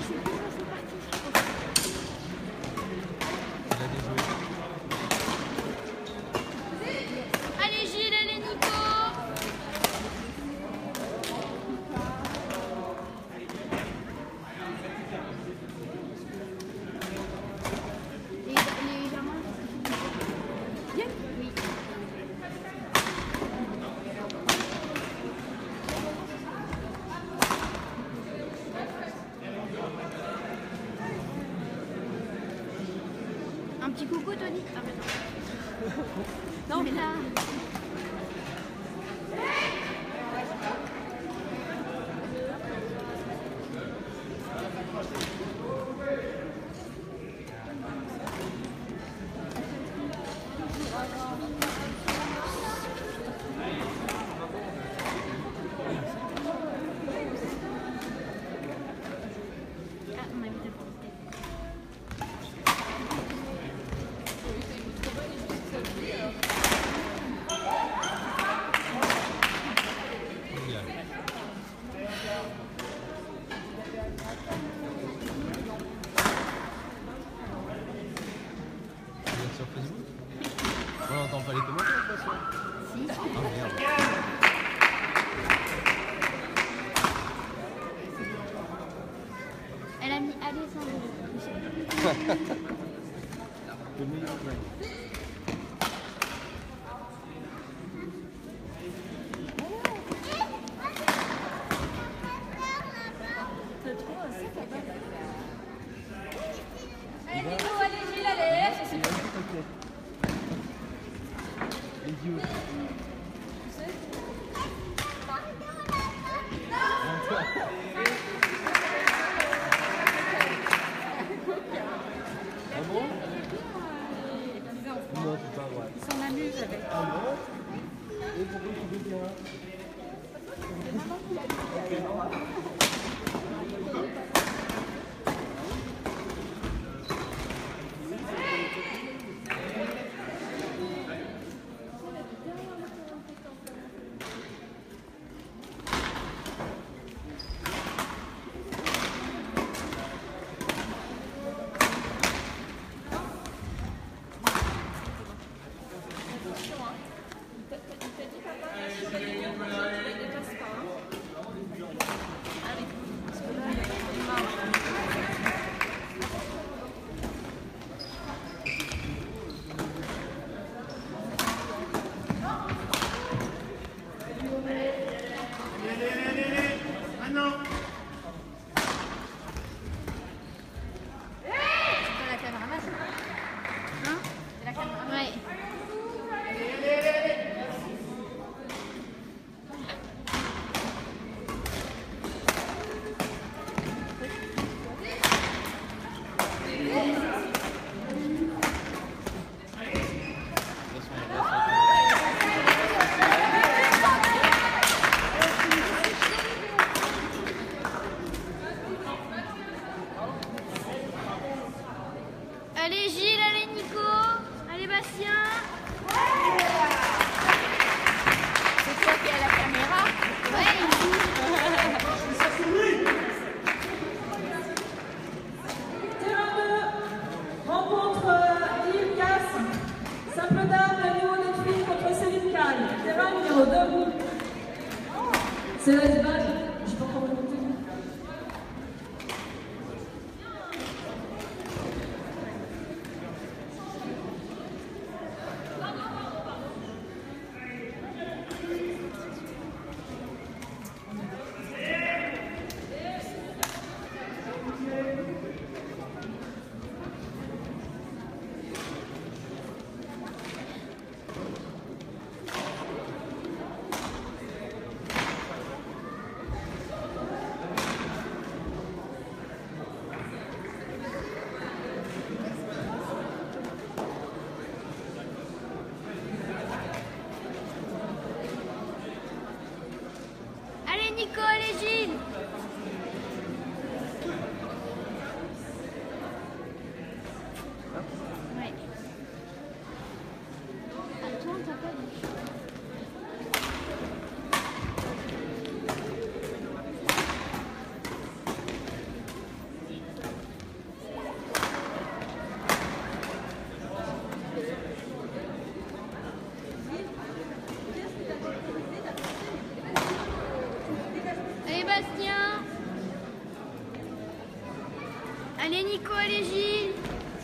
Allez Gilles, allez Nico. Les Germains. Bien. Oui. Un petit coucou Tony. Ah bah non. Non mais là. Sur Facebook? On n'entend pas les commentaires de toute façon. Si. Ah merde. Elle a mis allez sans Le meilleur mec. Allez Nico, allez Gilles, allez. Idiot. Ah bon? Non, c'est pas vrai. Ils s'en amusent avec. Ah non? Et pourquoi tu veux bien? Allez Gilles, allez Nico, allez Bastien. C'est toi qui as la caméra? Ouais. Terrain 2, rencontre Yves Casse, simple dame, niveau des filles contre Céline Calle. Terrain numéro 2. C'est la balle, je peux encore monter. Allez Nico, allez Gilles. Ouais. Attends, t'as pas dit. Allez Bastien. Allez Nico, allez Gilles.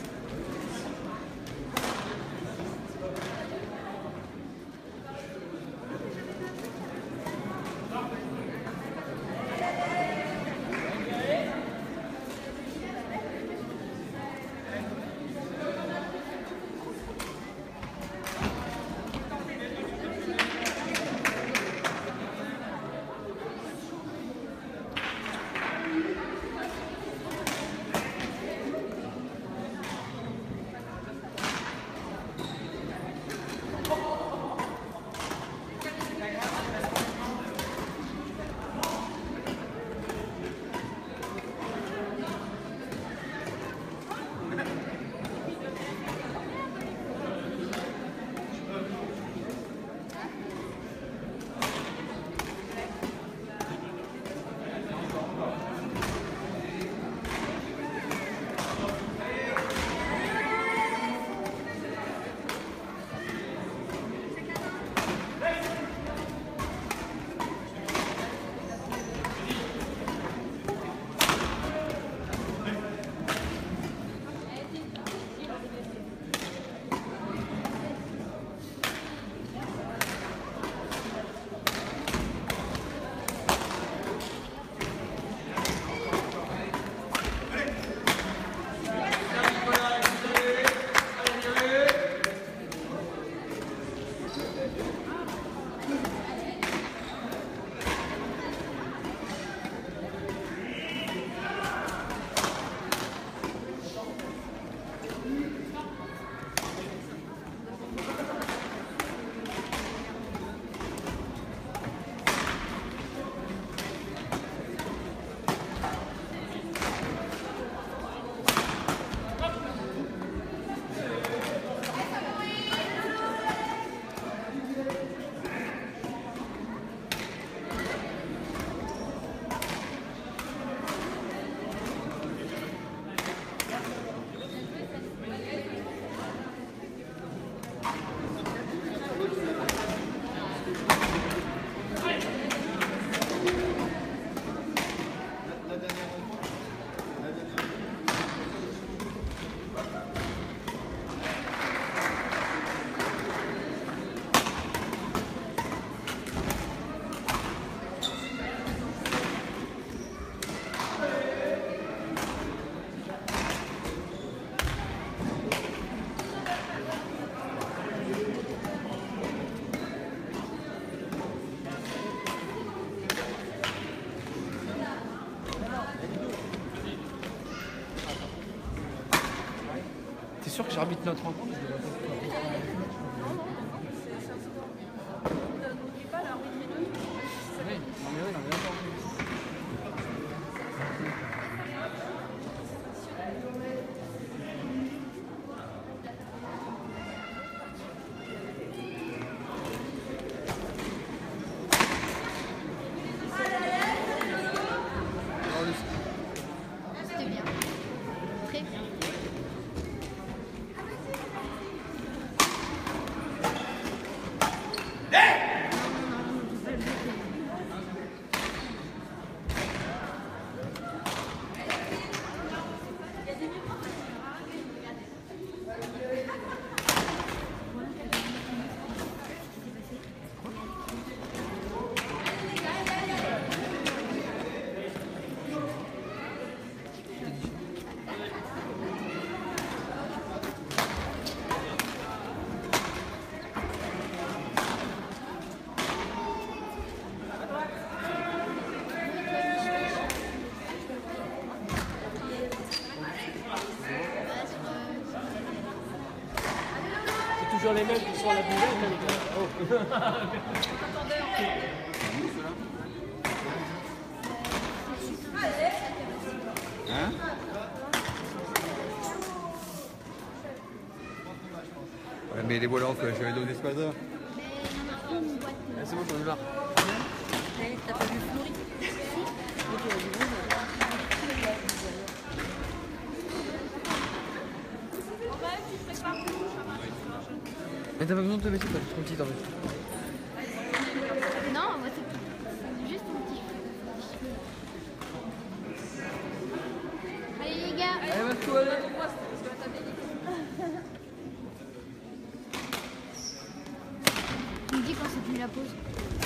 T'es sûr que j'arbitre notre rencontre? C'était bien. Très bien. Toujours les mêmes qui sont à la buvette. Oh. Hein? Ouais, mais les voilà, je vais donner ce bazar. C'est bon, j'en ai marre. T'as pas vu Florie? Mais t'as pas besoin de te mettre, t'as trop petit en fait. Non, moi c'est juste un petit. Tu me dis quand c'est fini la pause.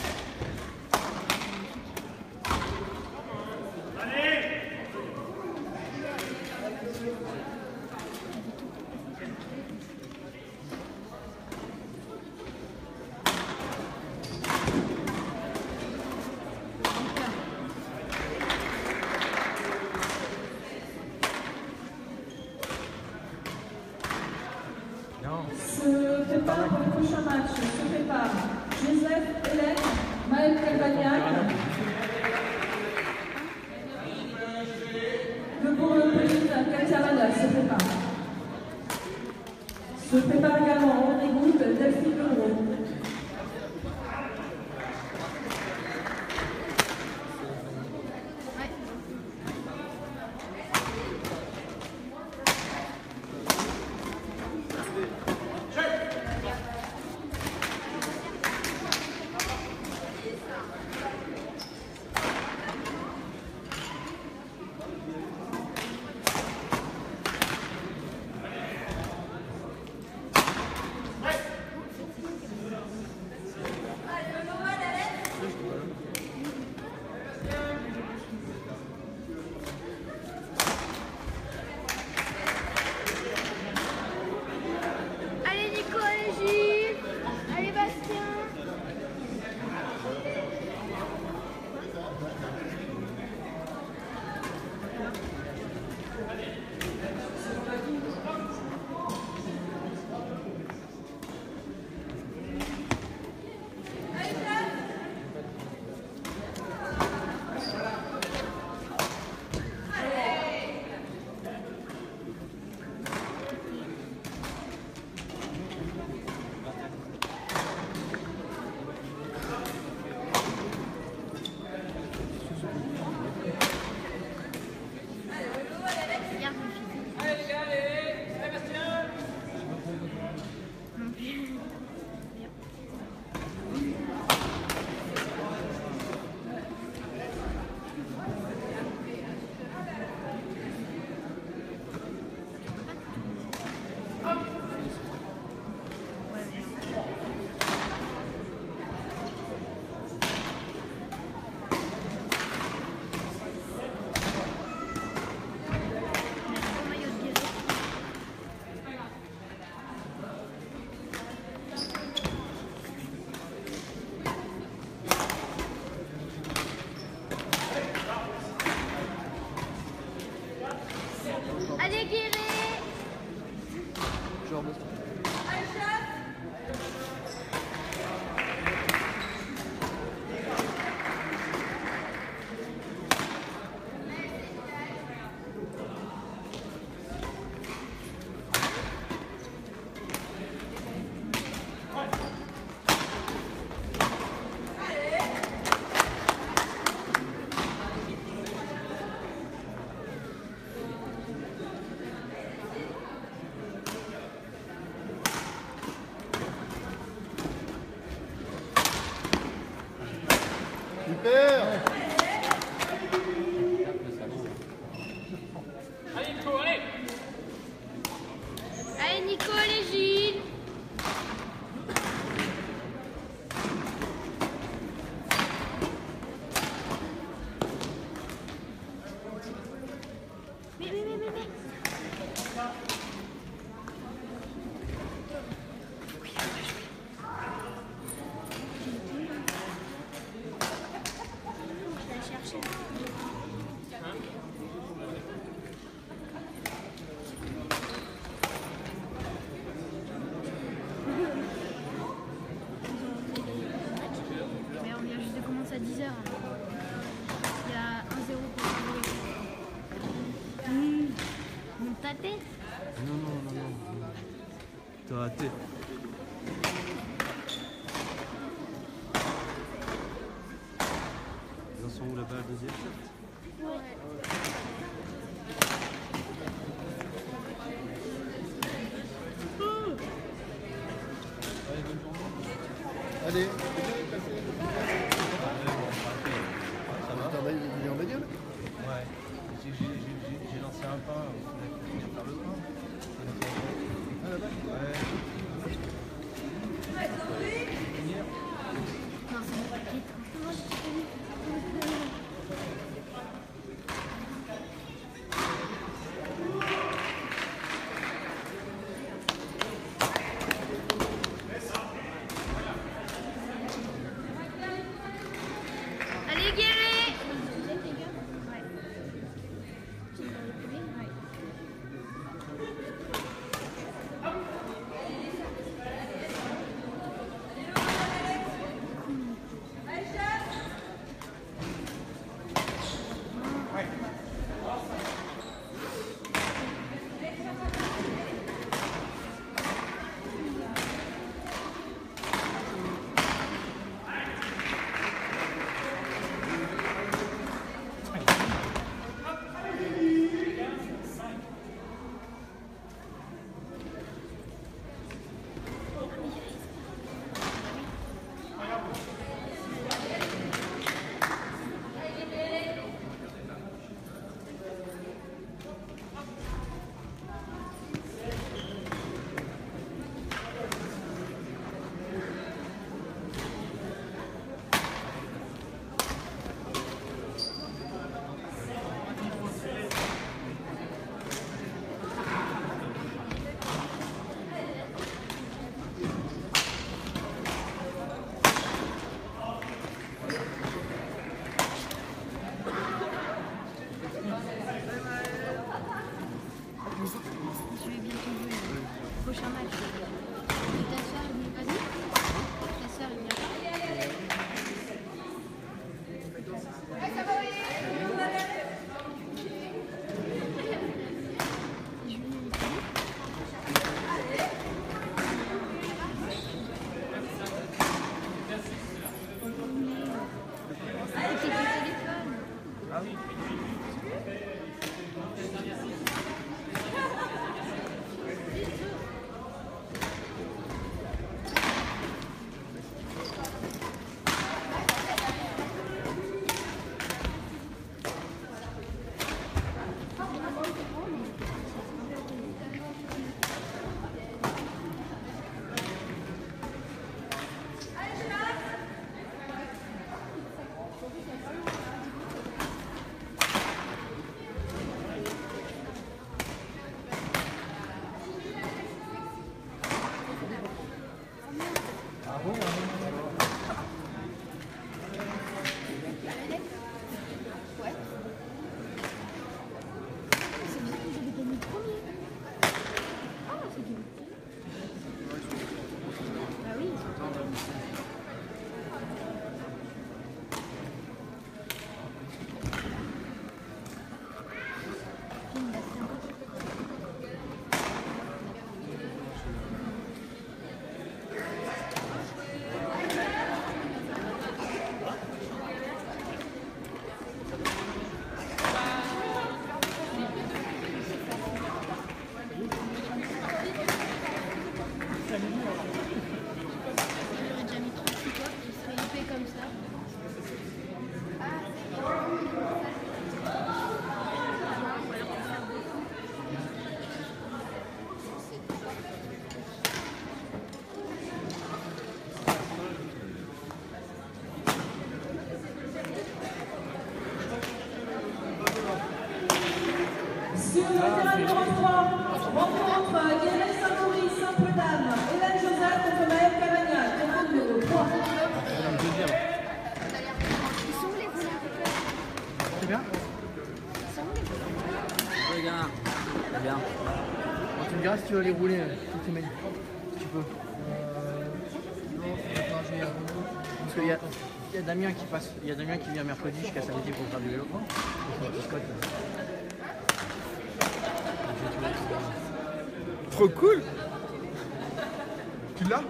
Se prépare pour le prochain match. Se prépare Joseph Hélène, Maël Calvagnac. Le Bourg-le-Pauline, Katia Rada se prépare. Se prépare également André Goutte, Delphine Leroux. Allez Nico, allez Gilles. Allez Bastien. Regarde mon fils. Au maillot de guerre. Allez Guéret. Genre de... Super. Allez Nico, allez Gilles. Mais. Je vais chercher. Mais on vient juste de commencer à 10h. Il y a 1-0 pour le Mon tâté. Non. T'as raté. Ils en sont où là-bas, la deuxième? Allez. Ça va? Il est en bagnole? Ouais. J'ai lancé. c'est un pain, on va finir par le pain. Ah là-bas ouais. Non, c'est mon paquet. Allez, Guéret! Je vais bientôt jouer le prochain match. Et ta soeur, elle vient pas venir? Ta soeur, elle vient pas? Avec le téléphone. Ah oui. J'aurais déjà mis 36 fois, il serait épais comme ça. Sur le terrain numéro 3, rencontre Guéret Saint-Henri, Sainte-Dame, Hélène Joseph contre Maëlle Cavagna, terrain numéro 3. C'est dans le deuxième. Ils sont où les volants? C'est bien? Ils sont où les volants? Oui, les gamins. C'est bien. Bon, tu me diras si tu veux les rouler toutes les mains. Tu peux. Parce qu'il y a Damien qui passe. Il y a Damien qui vient mercredi jusqu'à samedi pour faire du vélo. Trop cool. Tu l'as?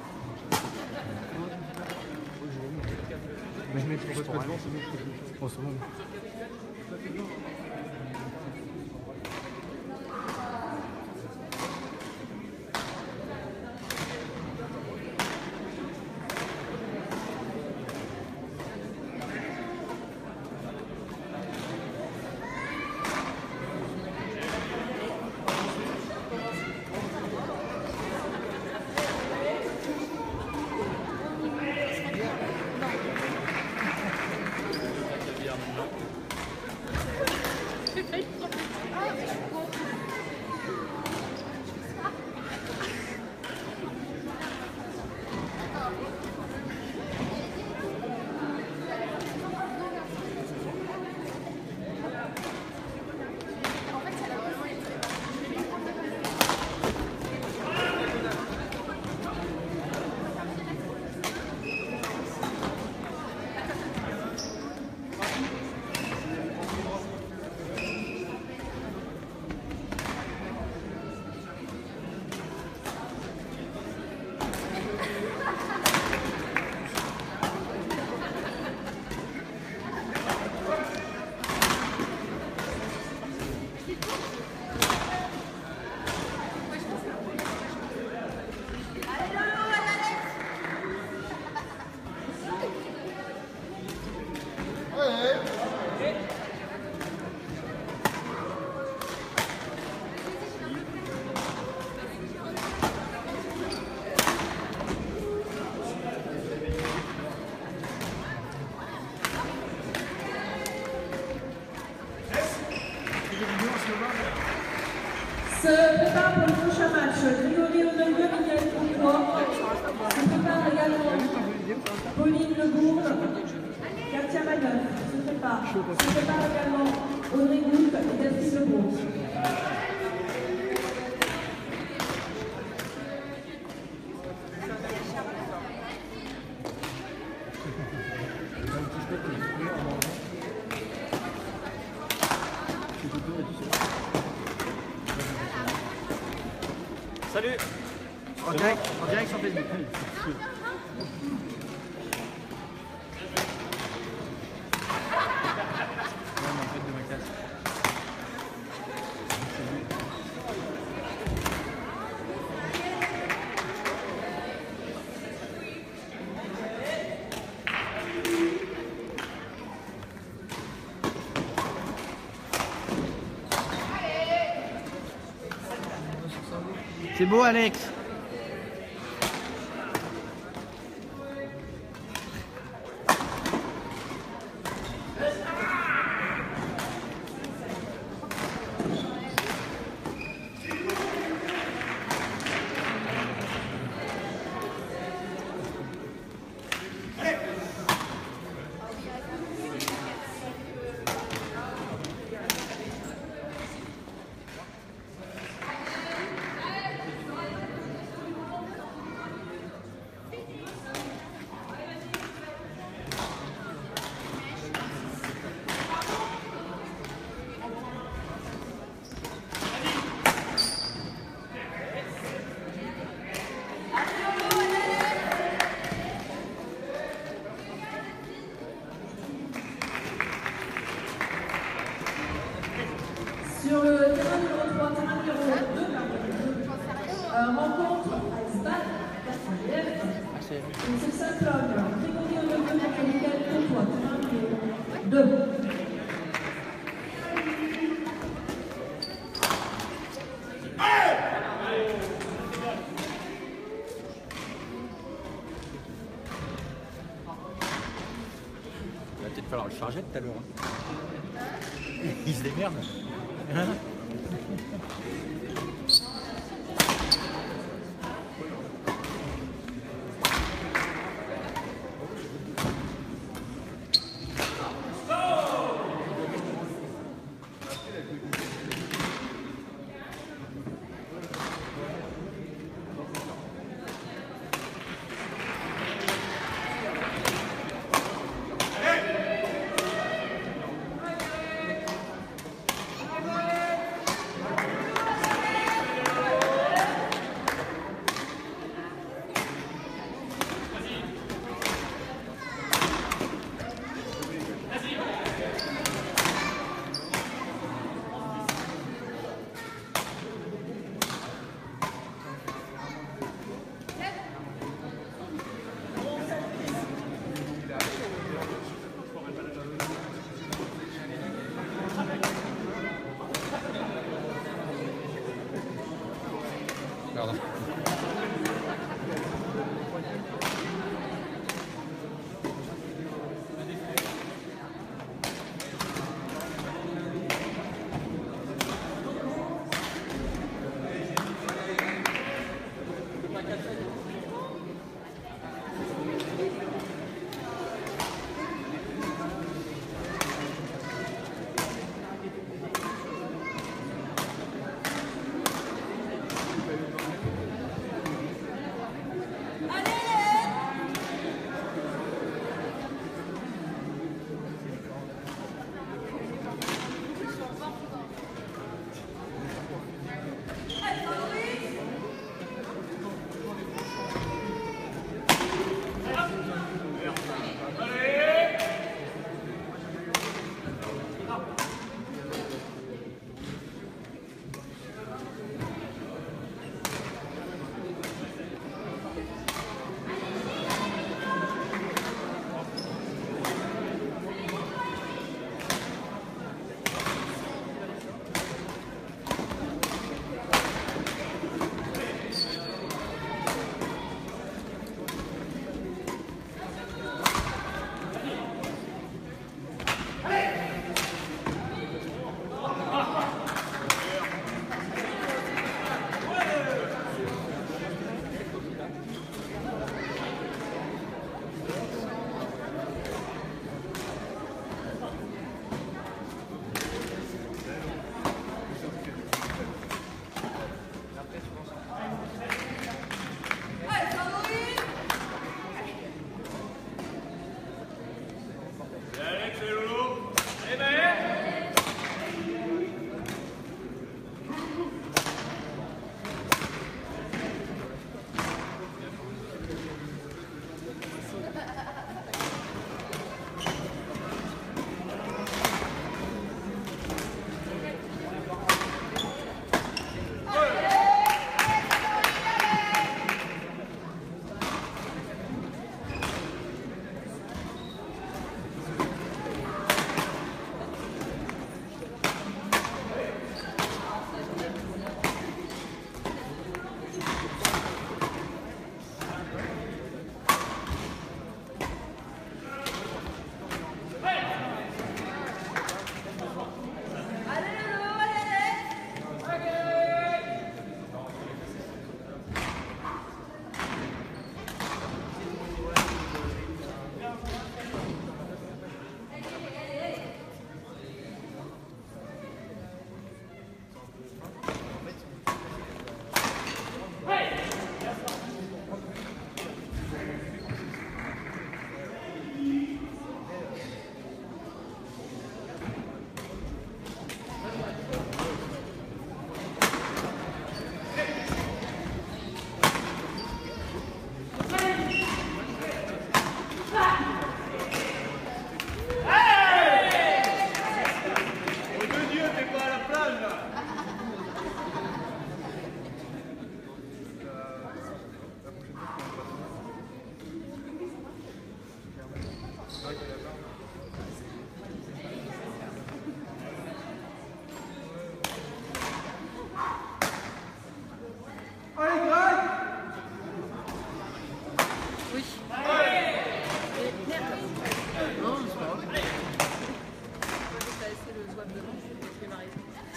Mais je mets plus pour rien. Bon, c'est bon. Se prépare pour le prochain match. Grégory Onelgue, Miguel Courtois. Se prépare également Pauline Lebourg, Katia Maneuf. Se prépare également Audrey Goutte et Delphine Lebourg. Salut. En direct sur Facebook. C'est beau, Alex. Sur le terrain numéro 3, terrain numéro 2, rencontre Iceman, 4e. Et c'est Saint-Claude, Grégory Onelgue contre Miguel Courtois, terrain numéro 2. Il va peut-être falloir le charger tout à l'heure. Hein. Il se démerde. Hein. Pardon.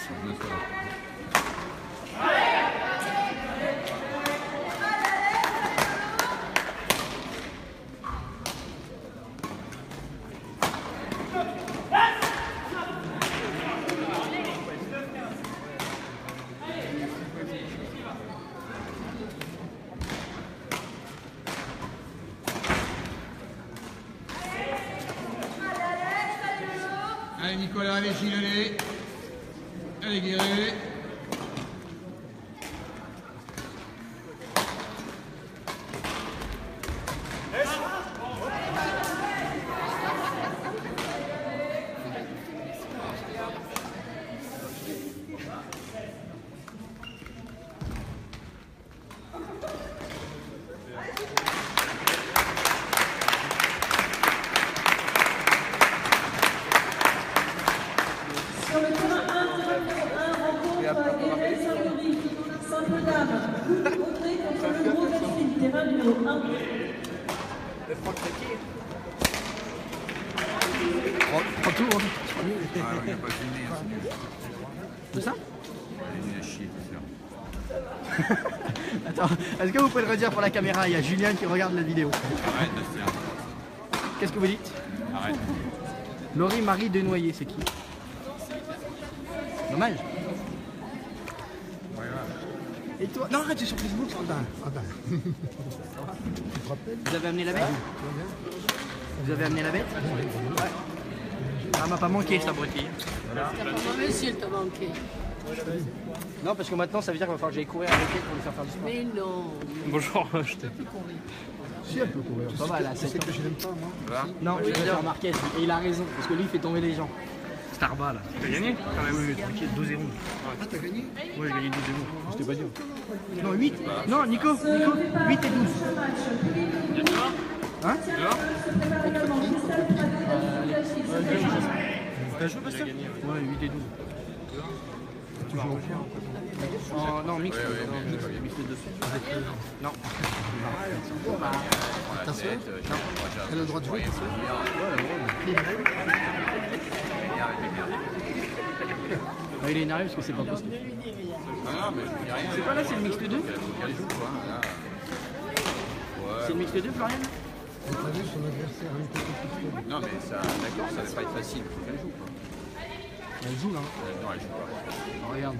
Allez Nicolas, allez Gilles, allez. Allez Guéret. Sur le terrain 1-0-1, rencontre Gaël Saint-Louis, simple dame, Audrey contre le gros Delphine, terrain numéro 1. Prends tout, hein. Ah, il n'a pas filmé, hein, c'est nul. Tout ça? Il est nul à chier, c'est sûr. Attends, est-ce que vous pouvez le redire pour la caméra? Il y a Julien qui regarde la vidéo. Arrête, Bastien. Qu'est-ce que vous dites? Arrête. Laurie Marie Denoyer, c'est qui? Dommage. Et toi? Non, arrête, c'est sur Facebook, ça. Vous avez amené la bête? Vous avez amené la bête? Ouais. Ça m'a pas manqué, cette abrutie. Monsieur, elle t'a manqué. Non, parce que maintenant, ça veut dire qu'il va falloir que j'aille courir avec elle pour lui faire du sport. Mais non. Bonjour, je t'ai... Si, elle peut courir. Ça va, là, C'est ce que je n'aime pas, moi. Va. Non, je vais faire Marquez, et il a raison, parce que lui, il fait tomber les gens. Starba, là. T'as gagné Ah ouais, oui, tranquille, 12-0. Ah, t'as gagné? Ouais, j'ai gagné 12-0. Je t'ai pas dit. Non, 8. Non, Nico, 8 et 12. Hein? T'as joué, Bastien? Ouais, 8 et 12. Tu joues au chien? Non, mixte. Ouais, ouais, mais Non, mixte de dessus. Non. Ta soeur? Elle a le droit de jouer, ta soeur? Il est énervé parce que c'est pas possible. Non, mais je dis rien. C'est pas là, c'est le mixte 2? Elle joue, quoi. Là. C'est le mixte 2, Florian? T'as vu son adversaire avec le petit. Non, mais ça, d'accord, ça va pas être facile. Faut qu'elle joue, quoi. Elle joue là. Non, elle joue pas. Oh, regarde.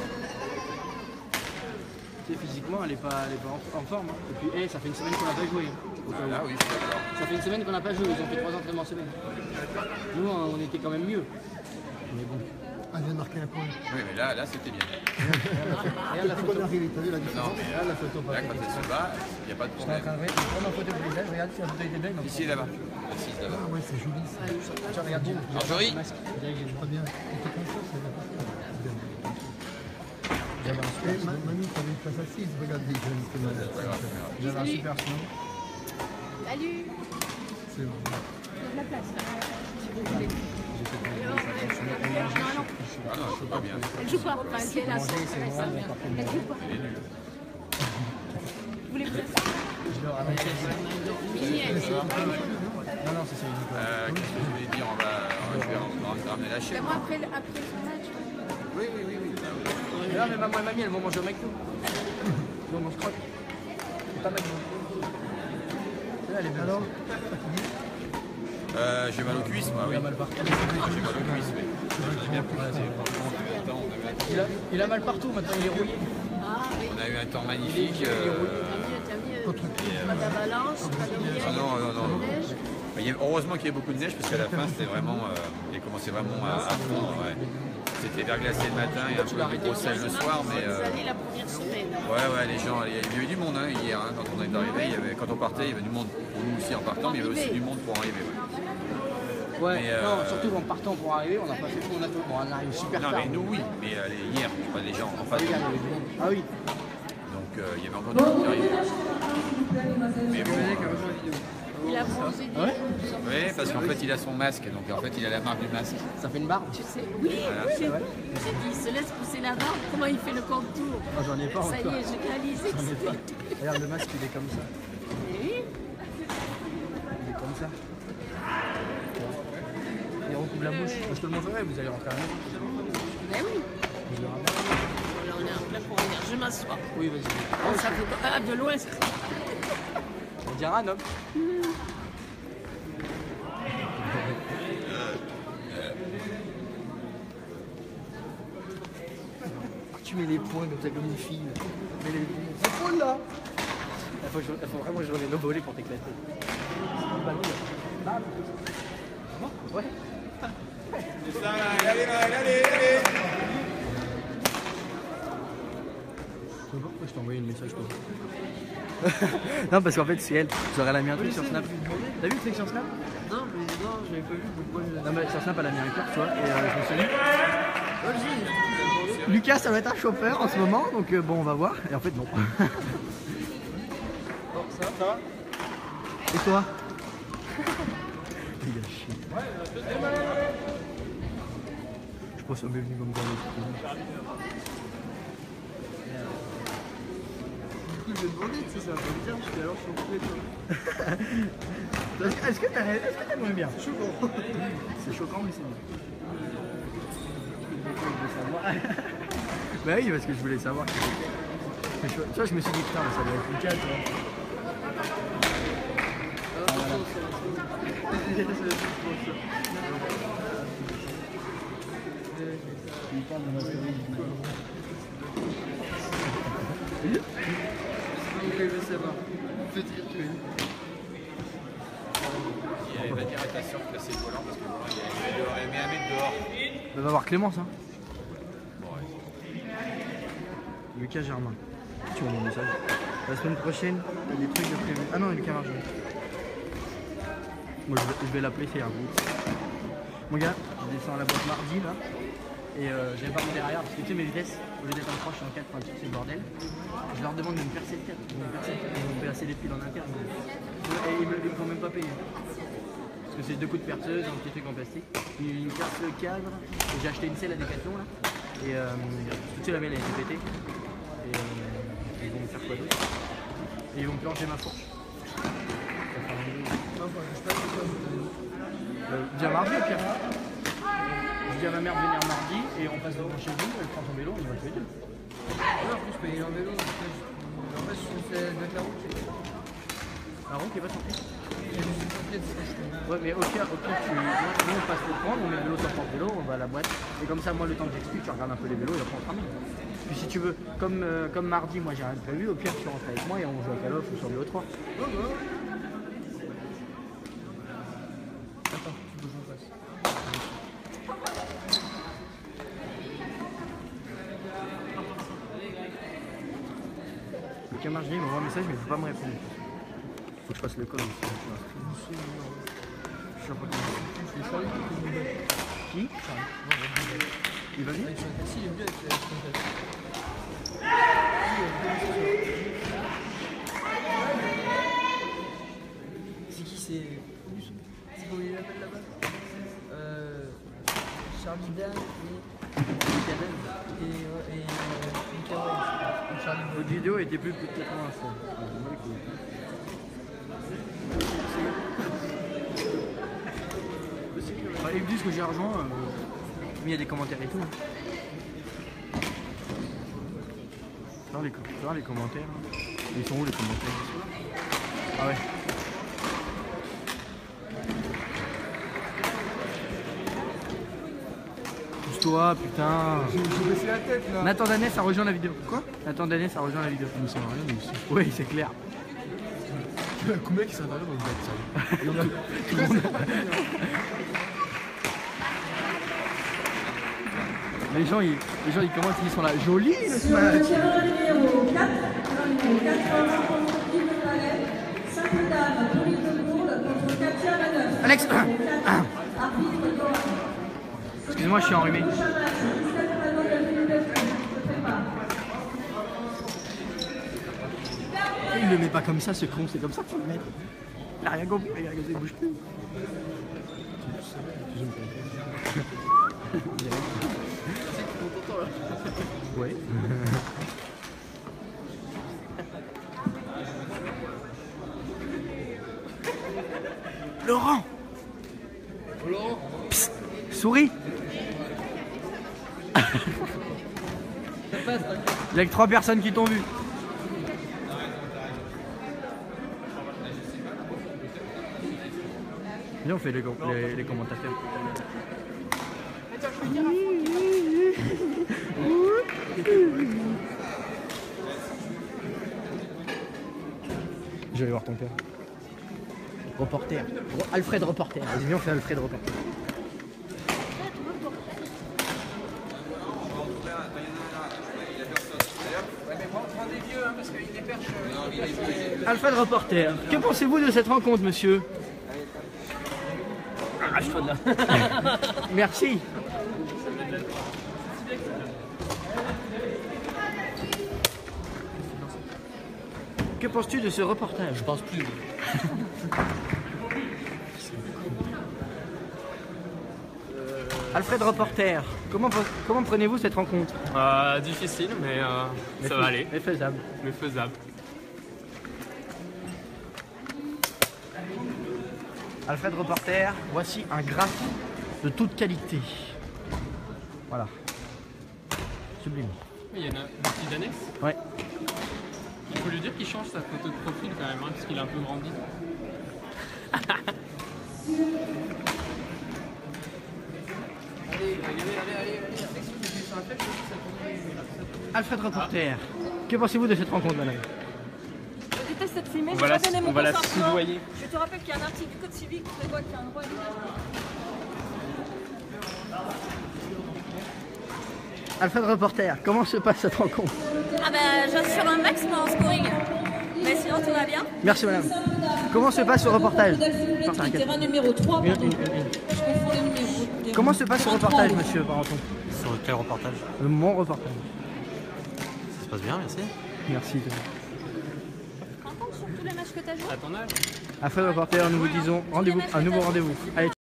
Tu sais, physiquement, elle est pas en forme. Hein. Et puis, ça fait une semaine qu'on n'a pas joué. Au cas où. Là, oui, je suis d'accord. Ça fait une semaine qu'on n'a pas joué. Ils ont fait 3 entraînements semaine. Nous, on était quand même mieux. Mais bon. Ah, elle vient de marquer un point. Oui, mais là c'était bien. Regarde la Depuis photo. qu'on est arrivé, t'as vu la Non, différence? mais Là, la photo là, pas. quand elle se bat, il n'y a pas de Je suis en problème. train de prendre en photo pour les ailes. Regarde si la photo était belle. Ici, là-bas. Assise là-bas. Ah, ouais, c'est joli ça. Tiens, regarde bien. Marjorie. Très bien. On te confiance, c'est bien. Manu, t'avais une place assise, regarde les jeunes, c'est malade. J'avais un super son. Salut. C'est vrai. Il y a de la place. Si vous voulez. Ah non, elle joue pas bien. Elle joue pas. Enfin, elle est là. Elle joue pas. Vous voulez plus Je le ramène. Non, c'est ça. Qu'est-ce que je voulais dire? Je vais ramener la chaîne. Moi, après son match. Oui, oui, oui, oui. Non, mais maman et mamie, elles vont manger au McDo. Ils vont manger croque. C'est pas McDo. Elle est belle. Alors, J'ai mal aux cuisses, moi, oui. il a mal partout. J'ai mal aux cuisses, mais j'en ai bien placé. Il a mal partout, maintenant il est rouillé. On a eu un temps magnifique. T'as mis pas d'avalanche, pas de rivière, Ah non, non, non. pas de neige. Heureusement qu'il y a beaucoup de neige parce qu'à la fin c'était vraiment, il commençait vraiment à fondre. Ouais. C'était verglacé le matin et un peu de gros sel le soir, mais Vous allez la première semaine. ouais, les gens, il y avait du monde hier hein, quand on est arrivé. Quand on partait, il y avait du monde pour nous aussi en partant, mais il y avait aussi du monde pour arriver. Ouais, Mais, non, surtout en partant pour arriver, on n'a pas fait tout, on arrive super Non, tard. mais nous oui, mais hier, je sais pas les gens en face. Regarde, il y avait du monde. Ah oui. Donc il y avait encore du monde qui arrivait. Mais bon, Il a bronzé des Ouais. oui, parce qu'en fait il a son masque, donc en fait il a la marque du masque. Ça fait une barbe. Tu sais, oui, il se laisse pousser la barbe. Comment il fait le contour? Moi j'en ai pas Ça y encore. est, j'ai réalisé que J'en ai pas. c'était. Regarde le masque, il est comme ça. Oui. Il est comme ça. Il recouvre la bouche. Je te le montrerai, vous allez rentrer à la maison. Ben oui. Là, on est en plein pour venir. Je m'assois. Oui, vas-y. Oh, ça fait pas. Ah, de loin, ça. On dirait un homme. Tu mets les points comme ça, comme une fille. Mais les épaules là. Il faut vraiment que je revienne au volet pour t'éclater. Le ballon là. Ouais. Allez. Tu vois pourquoi je t'ai envoyé un message toi? Non, parce qu'en fait c'est elle. J'aurais la mis un truc sur Snap. T'as vu le truc sur Snap? Non, mais non, je l'avais pas vu. Pourquoi Non, mais sur Snap elle a mis un cœur, tu vois. Et je me suis dit. Lucas, ça va être un chauffeur en ce moment, donc bon, on va voir. Et en fait, non. Bon, ça va? Et toi? Il a chier. Je pense qu'on est venu comme ça. Du coup, je vais demander, tu sais, ça va pas me dire, parce que alors je suis en couple. Est-ce que t'aimerais bien? C'est choquant. C'est choquant, mais c'est bien. Bah oui, parce que je voulais savoir. Tu vois, je me suis dit, putain, ça doit être Lucas, tu vois. Il parle de ma série. Ok, je vais savoir. Faites rire, tu Il va dire à ta soeur de placer le volant parce que le volant il met un mètre dehors. Bah, va voir Clémence, hein. Bon, ouais. Lucas Germain. Tu vois mon message. La semaine prochaine, t'as des trucs de prévu. Ah non, Lucas Marjol. Moi, je vais l'appeler, c'est un bout. Mon gars, je descends à la boîte mardi, là. Et j'ai pas mon derrière, parce que tu sais, mes vitesses, au lieu d'être en 3, je suis en 4, enfin, c'est le bordel. Je leur demande de me percer le 4. Ils vont me percer les piles en interne. Et ils me font même pas payer. Parce que c'est 2 coups de perceuse, un petit truc en plastique. Ils percent le cadre. Et j'ai acheté une selle à Decathlon là. Et tu sais, la mienne elle a été pétée. Et ils vont me faire quoi d'autre? Et ils vont me plancher ma fourche. Dis à mardi au pire. Je dis à ma mère de venir mardi et on passe devant chez vous, elle prend son vélo, on y va tous les deux. en plus, je peux y aller en vélo. En fait, je fais avec la route. La route est pas sortie. J'ai juste une papier de ce que je fais. Ouais, mais au pire, nous on passe le prendre, on met le vélo sur le porte-vélo, on va à la boîte. Et comme ça, moi, le temps que j'explique, tu regardes un peu les vélos et après on se ramène. Puis si tu veux, comme mardi, moi j'ai rien de prévu, au pire, tu rentres avec moi et on joue à Call of ou sur BO3. Attends, tu peux que j'en passe. Le camarade, il m'envoie un message, mais il ne faut pas me répondre. Faut que je fasse le call aussi. Je suis un peu C'est Charlie qui fait une Qui? Il va vite? Si, il est bien avec la c'est qui c'est comment il l'appelle là-bas Charlie Dan et Mika Wade. Charlie Votre vidéo était plus de 80 fois. Ils me disent que j'ai rejoint, mais il y a des commentaires et tout. Regarde les commentaires. Ils sont où les commentaires? Ah ouais. Pousse-toi, putain. J'ai baissé la tête là. Nathan Danès a rejoint la vidéo. Quoi? Nathan Danès a rejoint la vidéo. Ça sert à rien, mais aussi. Oui, c'est clair. Combien qui s'intéresse dans le bête, Tout le monde. Les gens ils commencent, ils sont là. Joli le Sur smash. le tireur numéro 4, rencontre Yves Le Palais, simple dame, Pauline Legourde contre Katia Maneuf. Alex. Arbitre Laurent. Excusez-moi, je suis enrhumé. Prochain match, 17 Pano de Philippe se prépare. Il le met pas comme ça ce con, c'est comme ça qu'il faut le mettre. Il a rien compris, regarde, il bouge plus. Ouais. Laurent. Psst, souris. Il n'y a que 3 personnes qui t'ont vu. Viens, on fait les commentateurs. Je vais aller voir ton père. Reporter. Alfred reporter. Vas-y, viens, on fait Alfred reporter. Alfred reporter. Que pensez-vous de cette rencontre, monsieur? Arrache-toi de là. Merci. Que penses-tu de ce reportage? Je pense plus. Alfred reporter, comment prenez-vous cette rencontre? Difficile, mais ça va aller. Mais faisable. Mais faisable. Alfred reporter, voici un graphe de toute qualité. Voilà. Sublime. Il y en a une petite annexe. Ouais. Il faut lui dire qu'il change sa photo de profil quand même, hein, parce qu'il a un peu grandi. Alfred reporter, que pensez-vous de cette rencontre, madame? Je déteste cette filmée, On je va la- vais pas donner mon on va la consentement. soudoyer. Je te rappelle qu'il y a un article du code civil qui prévoit qu'il y a un droit à l'image. Alfred reporter, comment se passe cette rencontre? Ah ben, j'assure un max mais en scoring. Mais sinon tout va bien. Merci madame. Comment se passe ce reportage? Terrain numéro 3, pardon. Je confonds les numéros. Comment se passe ce reportage, monsieur Barenton? Sur quel reportage? Mon reportage. Ça se passe bien, merci. Merci. Rencontre sur tous les matchs que t'as joué. À ton âge. Alfred reporter, nous vous disons rendez-vous, un nouveau rendez-vous. Allez.